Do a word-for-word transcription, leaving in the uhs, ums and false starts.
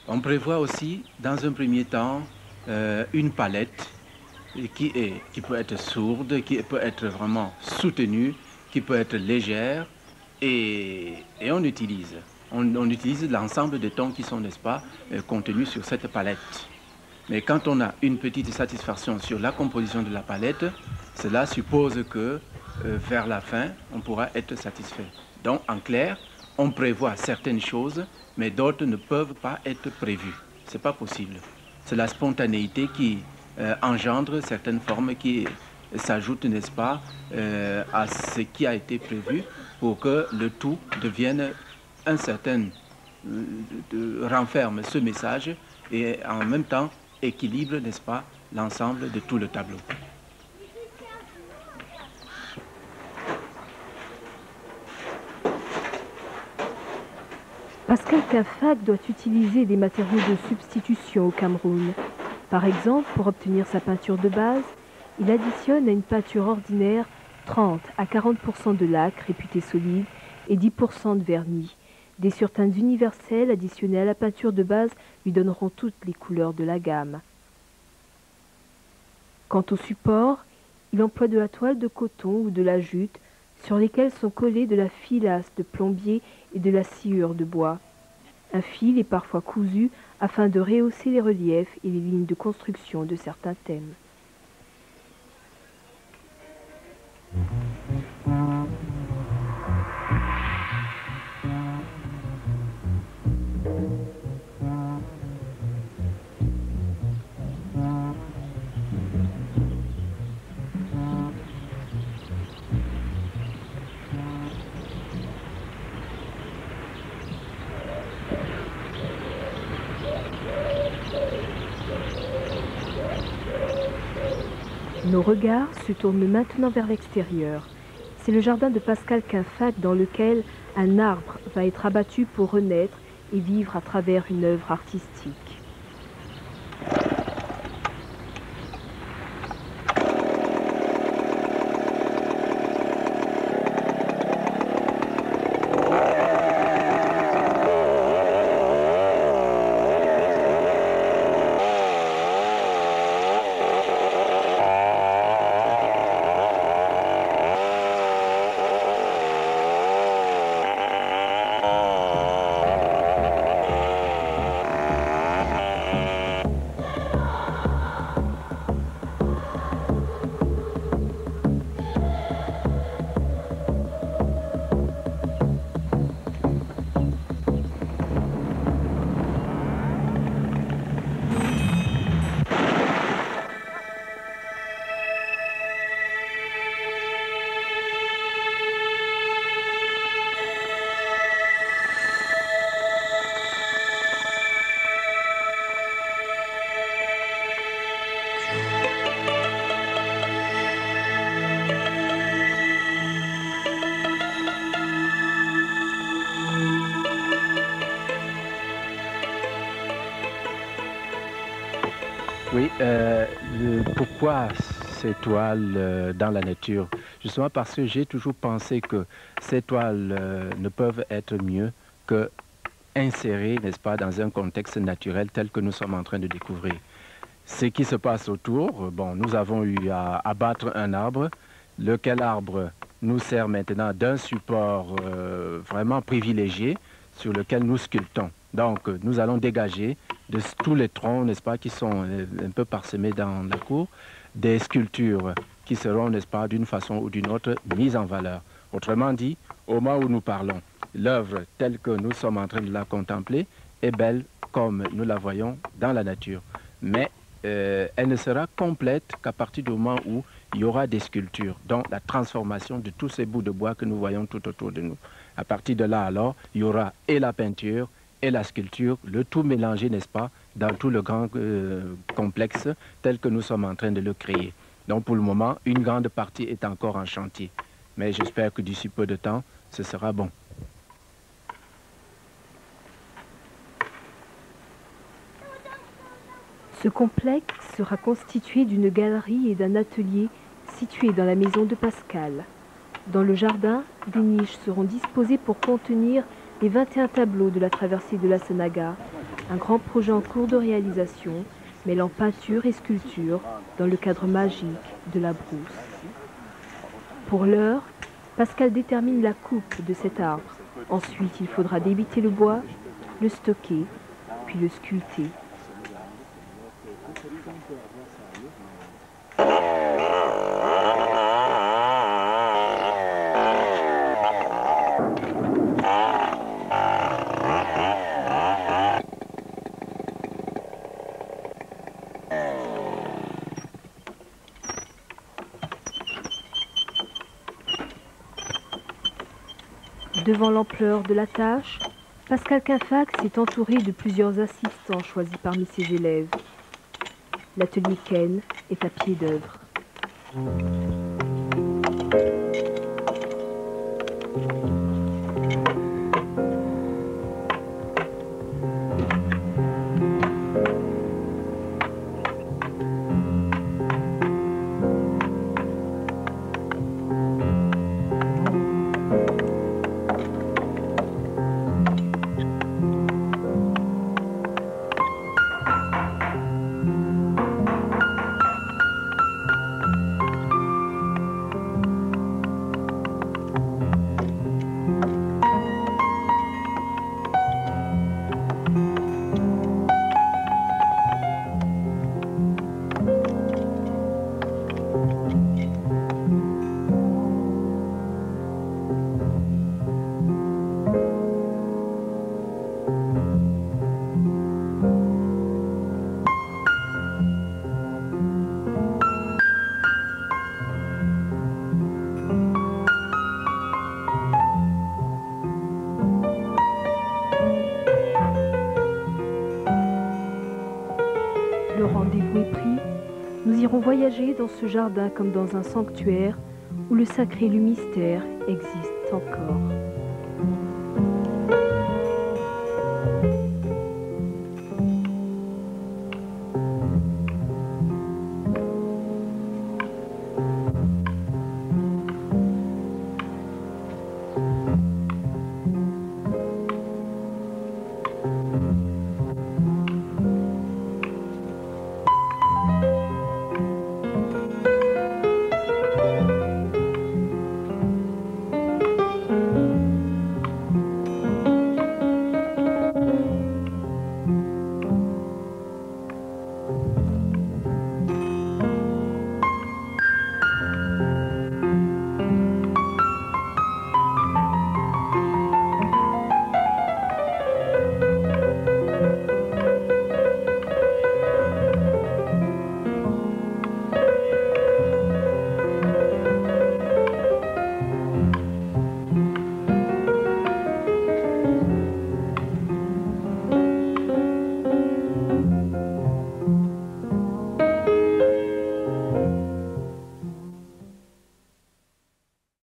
On prévoit aussi, dans un premier temps, euh, une palette qui, est, qui peut être sourde, qui peut être vraiment soutenue, qui peut être légère, et, et on utilise. On, on utilise l'ensemble des tons qui sont, n'est-ce pas, euh, contenus sur cette palette. Mais quand on a une petite satisfaction sur la composition de la palette, cela suppose que euh, vers la fin, on pourra être satisfait. Donc, en clair, on prévoit certaines choses, mais d'autres ne peuvent pas être prévues. Ce n'est pas possible. C'est la spontanéité qui euh, engendre certaines formes qui s'ajoutent, n'est-ce pas, euh, à ce qui a été prévu pour que le tout devienne un certain, euh, de, renferme ce message et en même temps équilibre, n'est-ce pas, l'ensemble de tout le tableau. Pascal Quinfac doit utiliser des matériaux de substitution au Cameroun. Par exemple, pour obtenir sa peinture de base, il additionne à une peinture ordinaire trente à quarante pour cent de laque réputé solide et dix pour cent de vernis. Des surteintes universelles additionnées à la peinture de base lui donneront toutes les couleurs de la gamme. Quant au support, il emploie de la toile de coton ou de la jute sur lesquelles sont collées de la filasse de plombier et de la sciure de bois. Un fil est parfois cousu afin de rehausser les reliefs et les lignes de construction de certains thèmes. Nos regards se tournent maintenant vers l'extérieur. C'est le jardin de Pascal Quinfac dans lequel un arbre va être abattu pour renaître et vivre à travers une œuvre artistique. Oui, euh, le, pourquoi ces toiles euh, dans la nature? Justement parce que j'ai toujours pensé que ces toiles euh, ne peuvent être mieux que insérées, n'est-ce pas, dans un contexte naturel tel que nous sommes en train de découvrir. Ce qui se passe autour, bon, nous avons eu à abattre un arbre, lequel arbre nous sert maintenant d'un support euh, vraiment privilégié sur lequel nous sculptons. Donc, nous allons dégager de tous les troncs, n'est-ce pas, qui sont un peu parsemés dans la cour, des sculptures qui seront, n'est-ce pas, d'une façon ou d'une autre, mises en valeur. Autrement dit, au moment où nous parlons, l'œuvre telle que nous sommes en train de la contempler est belle comme nous la voyons dans la nature. Mais euh, elle ne sera complète qu'à partir du moment où il y aura des sculptures, donc la transformation de tous ces bouts de bois que nous voyons tout autour de nous. À partir de là, alors, il y aura et la peinture, et la sculpture, le tout mélangé, n'est-ce pas, dans tout le grand euh, complexe tel que nous sommes en train de le créer. Donc pour le moment, une grande partie est encore en chantier. Mais j'espère que d'ici peu de temps, ce sera bon. Ce complexe sera constitué d'une galerie et d'un atelier situés dans la maison de Pascal. Dans le jardin, des niches seront disposées pour contenir les vingt et un tableaux de la traversée de la Sanaga, Un grand projet en cours de réalisation, mêlant peinture et sculpture dans le cadre magique de la brousse. Pour l'heure, Pascal détermine la coupe de cet arbre. Ensuite, il faudra débiter le bois, le stocker, puis le sculpter. Devant l'ampleur de la tâche, Pascal Quinfax est entouré de plusieurs assistants choisis parmi ses élèves. L'atelier Ken est à pied d'œuvre. Le rendez-vous est pris. Nous irons voyager dans ce jardin comme dans un sanctuaire où le sacré et le mystère existent encore.